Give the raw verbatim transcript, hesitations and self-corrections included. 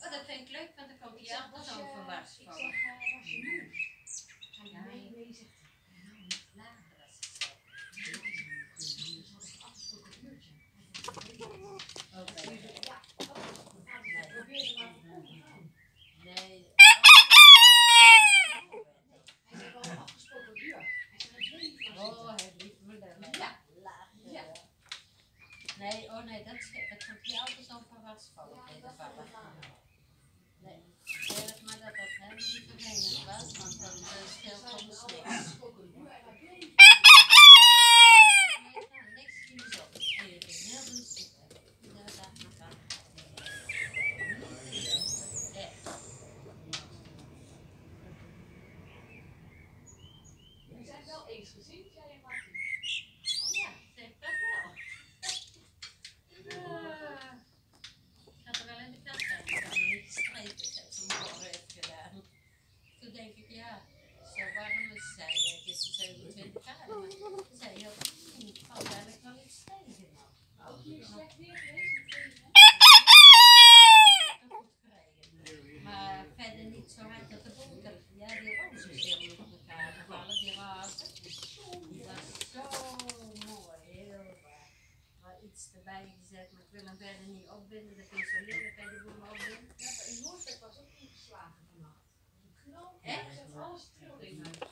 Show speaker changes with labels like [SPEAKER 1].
[SPEAKER 1] Oh, dat vind ik leuk, want dan komt die achter zo'n verwars van.
[SPEAKER 2] Ik zeg, uh, was je moe? Ga je mee, mee, zegt hij.
[SPEAKER 1] Nou, niet lager als het zo.
[SPEAKER 2] Dus was het afgesproken uurtje.
[SPEAKER 1] Oké.
[SPEAKER 2] Ja, probeer je maar voor
[SPEAKER 1] Nee.
[SPEAKER 2] Hij zei wel afgesproken uur. Hij zei, het weet niet wat.
[SPEAKER 1] Oh, hij liep me dan.
[SPEAKER 2] Ja.
[SPEAKER 1] Lager.
[SPEAKER 2] Ja.
[SPEAKER 1] Nee, oh nee, dat is dat komt die auto zo'n verwars van.
[SPEAKER 2] Ja,
[SPEAKER 1] Nee,
[SPEAKER 2] dat
[SPEAKER 1] dat
[SPEAKER 2] was
[SPEAKER 1] was
[SPEAKER 2] wel.
[SPEAKER 1] Nee, zeg maar dat dat helemaal niet vervelend was, want dat uh, scheelt soms niks.
[SPEAKER 2] Afgesproken uur en dat weet niet.
[SPEAKER 1] Nee, nou, niks ging zo. Even heel rustig. Iedere dag nog aan. Echt.
[SPEAKER 2] We zijn wel eens gezien, jij en Martin.
[SPEAKER 1] Ja, zeg dat wel. Uh, ik had er wel in de kast zijn. Ik had nog niet gestreken. Ik heb ze morgen even gedaan. Toen denk ik, ja, zo warm is zij. Het is zevenentwintig graden. Maar toen zei je, hm, het valt eigenlijk wel iets tegen nog.
[SPEAKER 2] Ook hier slecht weer geweest met regen.
[SPEAKER 1] Goed gereden. Maar verder niet zo hard dat de bonken. Ja, die rozen heel met elkaar gevallen, die razen. Die was zo mooi, heel waar. Maar iets erbij gezet, maar ik wil hem verder niet opbinden. Dat vind ik zo lelijk, kan je de boel opbinden?
[SPEAKER 2] Ja, in Noordwijk was ook ingeslagen vannacht. Knal,
[SPEAKER 1] Echt?
[SPEAKER 2] alles trilde in huis.